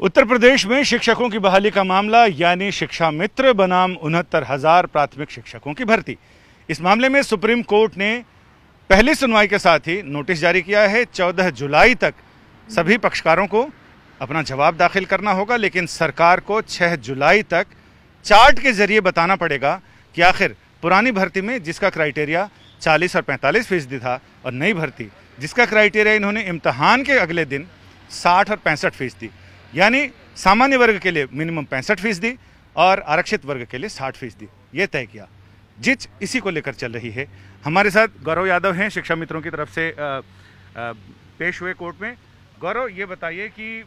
उत्तर प्रदेश में शिक्षकों की बहाली का मामला यानी शिक्षा मित्र बनाम 69,000 प्राथमिक शिक्षकों की भर्ती। इस मामले में सुप्रीम कोर्ट ने पहली सुनवाई के साथ ही नोटिस जारी किया है। 14 जुलाई तक सभी पक्षकारों को अपना जवाब दाखिल करना होगा, लेकिन सरकार को 6 जुलाई तक चार्ट के जरिए बताना पड़ेगा कि आखिर पुरानी भर्ती में जिसका क्राइटेरिया 40 और 45% था और नई भर्ती जिसका क्राइटेरिया इन्होंने इम्तहान के अगले दिन 60 और 65%, यानी सामान्य वर्ग के लिए मिनिमम 65% और आरक्षित वर्ग के लिए 60% ये तय किया। जिच इसी को लेकर चल रही है। हमारे साथ गौरव यादव हैं, शिक्षा मित्रों की तरफ से पेश हुए कोर्ट में। गौरव, ये बताइए कि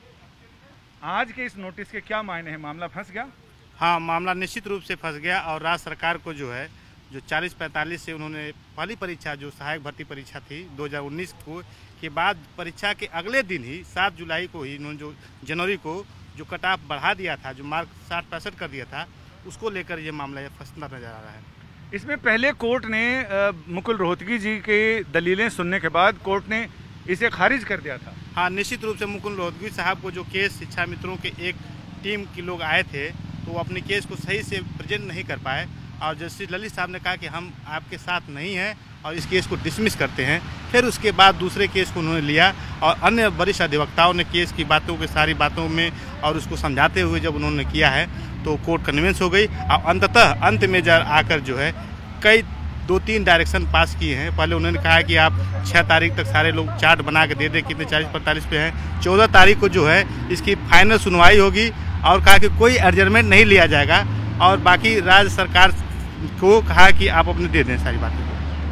आज के इस नोटिस के क्या मायने हैं? मामला फंस गया? हाँ, मामला निश्चित रूप से फंस गया और राज्य सरकार को जो 40-45 से उन्होंने पहली परीक्षा जो सहायक भर्ती परीक्षा थी 2019 को के बाद परीक्षा के अगले दिन ही 7 जुलाई को ही इन्होंने जो जनवरी को जो कट ऑफ बढ़ा दिया था, जो मार्क 60-65 कर दिया था, उसको लेकर ये मामला फंसता नजर आ रहा है। इसमें पहले कोर्ट ने मुकुल रोहतगी जी के दलीलें सुनने के बाद कोर्ट ने इसे खारिज कर दिया था। हाँ, निश्चित रूप से मुकुल रोहतगी साहब को जो केस शिक्षा मित्रों के एक टीम के लोग आए थे तो वो अपने केस को सही से प्रेजेंट नहीं कर पाए और जस्टिस ललित साहब ने कहा कि हम आपके साथ नहीं हैं और इस केस को डिसमिस करते हैं। फिर उसके बाद दूसरे केस को उन्होंने लिया और अन्य वरिष्ठ अधिवक्ताओं ने केस की बातों के सारी बातों में और उसको समझाते हुए जब उन्होंने किया है तो कोर्ट कन्विंस हो गई और अंततः अंत में आकर कई 2-3 डायरेक्शन पास किए हैं। पहले उन्होंने कहा कि आप 6 तारीख तक सारे लोग चार्ट बना के दे दें कितने 40-45 पे हैं। 14 तारीख को इसकी फाइनल सुनवाई होगी और कहा कि कोई एडजमेंट नहीं लिया जाएगा और बाकी राज्य सरकार को कहा कि आप अपने दे दें सारी बातें।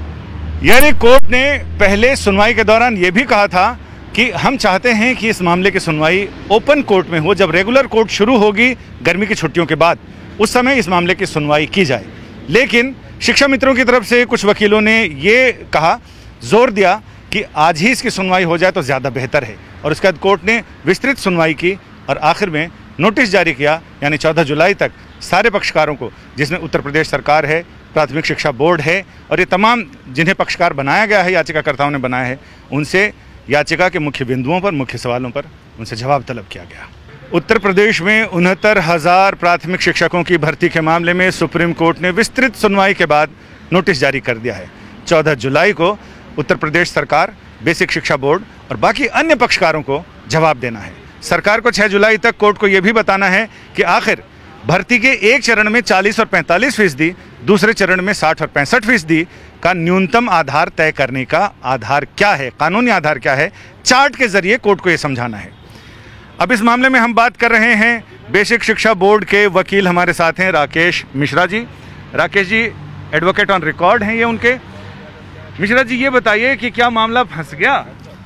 यानी कोर्ट ने पहले सुनवाई के दौरान यह भी कहा था कि हम चाहते हैं कि इस मामले की सुनवाई ओपन कोर्ट में हो। जब रेगुलर कोर्ट शुरू होगी गर्मी की छुट्टियों के बाद, उस समय इस मामले की सुनवाई की जाए। लेकिन शिक्षा मित्रों की तरफ से कुछ वकीलों ने ये कहा, जोर दिया कि आज ही इसकी सुनवाई हो जाए तो ज़्यादा बेहतर है और उसके बाद कोर्ट ने विस्तृत सुनवाई की और आखिर में नोटिस जारी किया, यानी 14 जुलाई तक सारे पक्षकारों को, जिसमें उत्तर प्रदेश सरकार है, प्राथमिक शिक्षा बोर्ड है और ये तमाम जिन्हें पक्षकार बनाया गया है, याचिकाकर्ताओं ने बनाया है, उनसे याचिका के मुख्य बिंदुओं पर, मुख्य सवालों पर उनसे जवाब तलब किया गया। उत्तर प्रदेश में 69,000 प्राथमिक शिक्षकों की भर्ती के मामले में सुप्रीम कोर्ट ने विस्तृत सुनवाई के बाद नोटिस जारी कर दिया है। 14 जुलाई को उत्तर प्रदेश सरकार, बेसिक शिक्षा बोर्ड और बाकी अन्य पक्षकारों को जवाब देना है। सरकार को 6 जुलाई तक कोर्ट को यह भी बताना है कि आखिर भर्ती के एक चरण में 40 और 45%, दूसरे चरण में 60 और 65% का न्यूनतम आधार तय करने का आधार क्या है, कानूनी आधार क्या है, चार्ट के जरिए कोर्ट को यह समझाना है। अब इस मामले में हम बात कर रहे हैं, बेसिक शिक्षा बोर्ड के वकील हमारे साथ हैं Rakesh Mishra ji. Rakesh ji advocate on record हैं ये उनके। मिश्रा जी, ये बताइए कि क्या मामला फंस गया?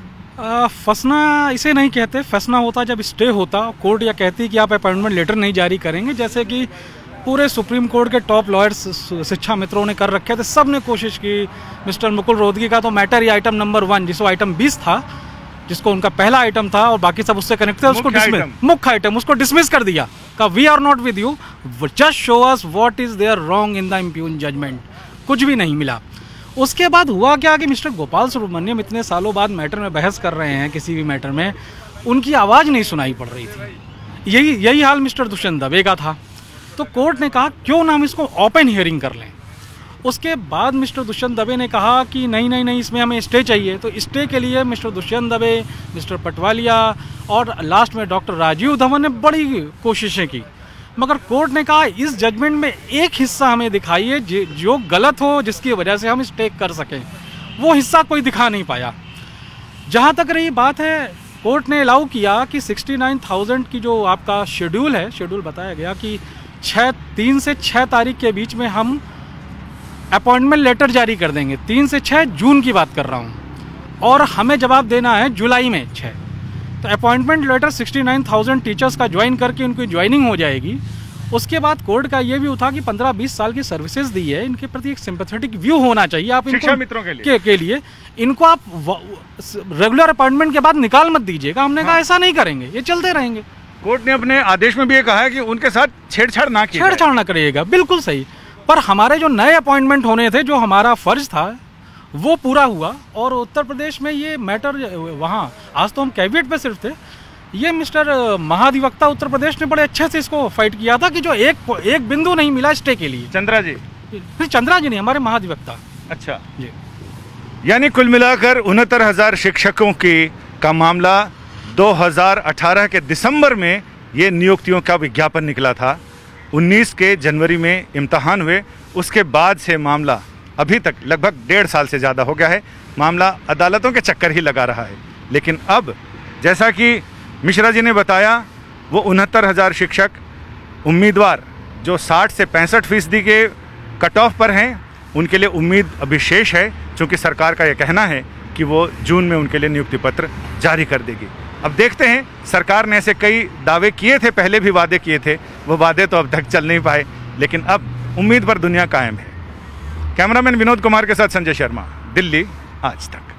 फंसना इसे नहीं कहते, फंसना होता जब स्टे होता, कोर्ट या कहती कि आप अपॉइंटमेंट लेटर नहीं जारी करेंगे, जैसे कि पूरे सुप्रीम कोर्ट के टॉप लॉयर्स शिक्षा मित्रों ने कर रखे थे। सब ने कोशिश की। मिस्टर मुकुल रोहतगी का तो मैटर ही आइटम नंबर 1, जिसको आइटम 20 था, जिसको उनका पहला आइटम था और बाकी सब उससे कनेक्ट थे, उसको मुख्य आइटम उसको डिसमिस कर दिया। का we are not with you, just show us what is there wrong in the impugned judgment. कुछ भी नहीं मिला। उसके बाद हुआ क्या कि मिस्टर गोपाल सुब्रमण्यम इतने सालों बाद मैटर में बहस कर रहे हैं, किसी भी मैटर में उनकी आवाज़ नहीं सुनाई पड़ रही थी। यही हाल मिस्टर दुष्यंत दवे का था। तो कोर्ट ने कहा क्यों ना हम इसको ओपन हियरिंग कर लें। उसके बाद मिस्टर दुष्यंत दवे ने कहा कि नहीं, इसमें हमें स्टे चाहिए। तो स्टे के लिए मिस्टर दुष्यंत दवे, मिस्टर पटवालिया और लास्ट में डॉक्टर राजीव धवन ने बड़ी कोशिशें की, मगर कोर्ट ने कहा इस जजमेंट में एक हिस्सा हमें दिखाइए जो गलत हो, जिसकी वजह से हम स्टे कर सकें। वो हिस्सा कोई दिखा नहीं पाया। जहाँ तक रही बात है, कोर्ट ने अलाउ किया कि 69,000 की जो आपका शेड्यूल है, शेड्यूल बताया गया कि 3 से 6 तारीख के बीच में हम अपॉइंटमेंट लेटर जारी कर देंगे। 3 से 6 जून की बात कर रहा हूँ और हमें जवाब देना है जुलाई में 6। तो अपॉइंटमेंट लेटर 69,000 टीचर्स का ज्वाइन करके उनकी ज्वाइनिंग हो जाएगी। उसके बाद कोर्ट का ये व्यू था कि 15-20 साल की सर्विसेज दी है, इनके प्रति एक सिंपैथेटिक व्यू होना चाहिए। आप शिक्षा मित्रों के लिए इनको आप रेगुलर अपॉइंटमेंट के बाद निकाल मत दीजिएगा। हमने कहा ऐसा नहीं करेंगे, ये चलते रहेंगे। कोर्ट ने अपने आदेश में भी ये कहा है कि उनके साथ छेड़छाड़ ना करिएगा। बिल्कुल सही। पर हमारे जो नए अपॉइंटमेंट होने थे, जो हमारा फर्ज था, वो पूरा हुआ और उत्तर प्रदेश में ये मैटर वहाँ आज तो हम कैबिनेट पे सिर्फ थे, ये मिस्टर महाधिवक्ता उत्तर प्रदेश ने बड़े अच्छे से इसको फाइट किया था कि जो एक बिंदु नहीं मिला स्टे के लिए। चंद्रा जी? नहीं, चंद्रा जी नहीं, हमारे महाधिवक्ता। अच्छा जी। यानी कुल मिलाकर 69,000 शिक्षकों का मामला 2018 के दिसंबर में ये नियुक्तियों का विज्ञापन निकला था। 19 के जनवरी में इम्तहान हुए, उसके बाद से मामला अभी तक लगभग 1.5 साल से ज़्यादा हो गया है, मामला अदालतों के चक्कर ही लगा रहा है। लेकिन अब जैसा कि मिश्रा जी ने बताया, वो 69,000 शिक्षक उम्मीदवार जो 60 से 65% के कट ऑफ पर हैं, उनके लिए उम्मीद अभी शेष है, क्योंकि सरकार का यह कहना है कि वो जून में उनके लिए नियुक्ति पत्र जारी कर देगी। अब देखते हैं, सरकार ने ऐसे कई दावे किए थे, पहले भी वादे किए थे, वो वादे तो अब तक चल नहीं पाए, लेकिन अब उम्मीद पर दुनिया कायम है। कैमरामैन विनोद कुमार के साथ संजय शर्मा, दिल्ली आज तक।